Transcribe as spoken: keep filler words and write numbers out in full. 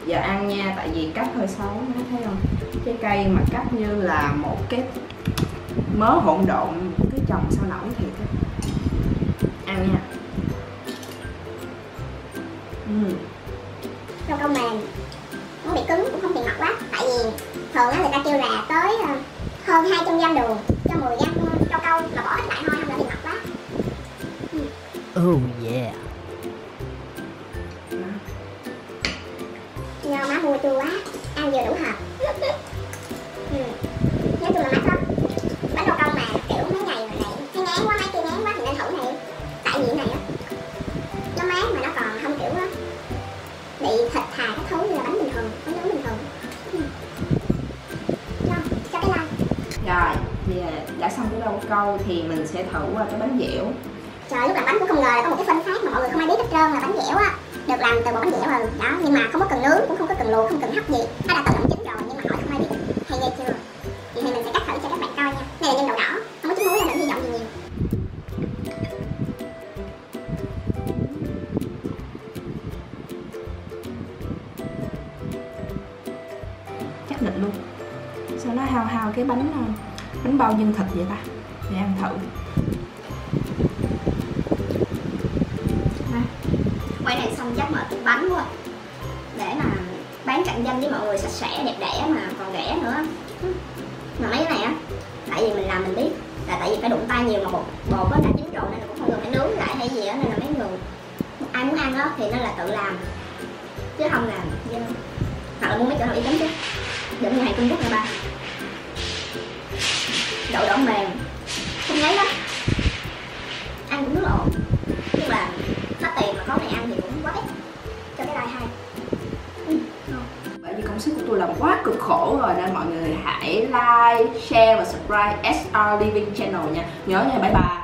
Giờ ăn nha, tại vì cắt hơi xấu, nó thấy không? Trái cây mà cắt như là một cái mớ hỗn độn, cái chồng sao nổi thiệt á. Ăn nha. Uhm. Rau câu mềm, không bị cứng cũng không bị ngọt quá. Tại vì thường á người ta kêu là tới hơn hai trăm gram đường cho mười gram rau câu, mà bỏ ít lại thôi, không là bị ngọt quá. Oh yeah. Do má mua chua quá, ăn vừa đủ hợp. Ừ. Nói chung là mắc lắm. Bánh rau câu mà kiểu mấy ngày mà này thấy ngán quá, mấy kia ngán quá thì nên thử này. Tại vì này á nó mát mà nó còn không kiểu á bị thịt thà cái thối như là bánh bình thường, bánh nướng bình thường. Ừ. Ngon, cho cái like. Rồi, thì đã xong cái rau câu thì mình sẽ thử qua cái bánh dẻo. Trời, lúc làm bánh cũng không ngờ là có một cái phân pháp mà mọi người không ai biết hết trơn là bánh dẻo á được làm từ bột bánh dẻo rồi đó, nhưng mà không có cần nướng cũng không có cần luộc, không cần hấp gì, nó đã tự động chín rồi, nhưng mà hỏi không ai biết. Hay ghê chưa? Vậy thì mình sẽ cắt thử cho các bạn coi nha. Đây là nhân đậu đỏ, không có trứng muối nên đừng hy vọng gì nhiều. Chắc định luôn. Sao nó hao hao cái bánh bánh bao nhân thịt vậy ta? Để ăn thử. Quay này xong chắc mở tiệm bánh quá để mà bán cạnh tranh với mọi người, sạch sẽ đẹp đẽ mà còn rẻ nữa. Mà mấy cái này á, tại vì mình làm mình biết là tại vì phải đụng tay nhiều mà bột bột nó đã chín rồi nên là cũng không cần phải nướng lại hay gì á, nên là mấy người ai muốn ăn á thì nên là tự làm chứ không làm dơ. Hoặc là mua mấy chỗ nào uy tín chứ, đừng như hàng Trung Quốc nha ba. Đậu đỏ mềm không ngấy lắm, ăn cũng rất là ổn, nhưng mà hết tiền mà có này ăn thì cũng quá ít. Cho cái like hai. Ừ, bởi vì công sức của tôi làm quá cực khổ rồi nên mọi người hãy like, share và subscribe ét rờ Living Channel nha. Nhớ nha, bye bye.